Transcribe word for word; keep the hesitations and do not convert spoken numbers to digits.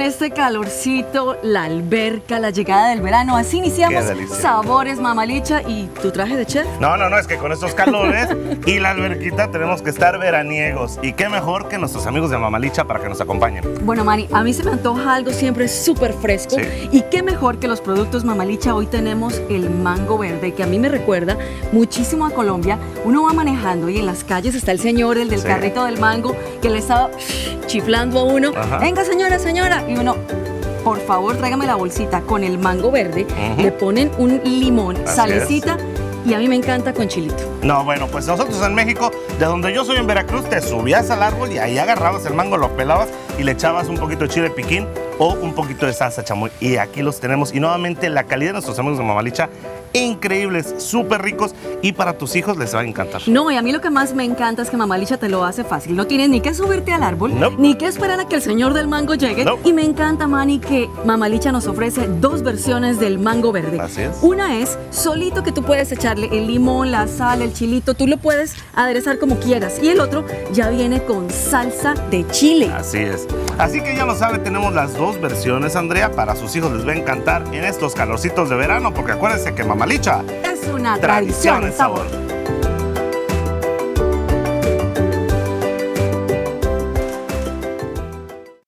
este calorcito, la alberca, la llegada del verano, así iniciamos Sabores Mamalicha. ¿Y tu traje de chef? No, no, no, es que con estos calores y la alberquita tenemos que estar veraniegos. Y qué mejor que nuestros amigos de Mamalicha para que nos acompañen. Bueno, Manny, a mí se me antoja algo siempre súper fresco. Sí. Y qué mejor que los productos Mamalicha. Hoy tenemos el mango verde, que a mí me recuerda muchísimo a Colombia. Uno va manejando y en las calles está el señor, el del sí. carrito del mango, que le está chiflando a uno. Ajá. Venga, señora, señora. Y uno, por favor, tráigame la bolsita con el mango verde. Uh-huh. Le ponen un limón, así salecita. Es. Y a mí me encanta con chilito. No, bueno, pues nosotros en México, de donde yo soy en Veracruz, te subías al árbol y ahí agarrabas el mango, lo pelabas y le echabas un poquito de chile piquín o un poquito de salsa chamoy. Y aquí los tenemos. Y nuevamente la calidad de nuestros amigos de Mamalicha, increíbles, súper ricos, y para tus hijos les va a encantar. No, y a mí lo que más me encanta es que Mamalicha te lo hace fácil. No tienes ni que subirte al árbol, nope. ni que esperar a que el señor del mango llegue. Nope. Y me encanta, Manny, que Mamalicha nos ofrece dos versiones del mango verde. Así es. Una es solito, que tú puedes echarle el limón, la sal, el chilito, tú lo puedes aderezar como quieras. Y el otro ya viene con salsa de chile. Así es. Así que ya lo sabe, tenemos las dos versiones, Andrea. Para sus hijos les va a encantar en estos calorcitos de verano, porque acuérdense que Mamalicha es una tradición en sabor.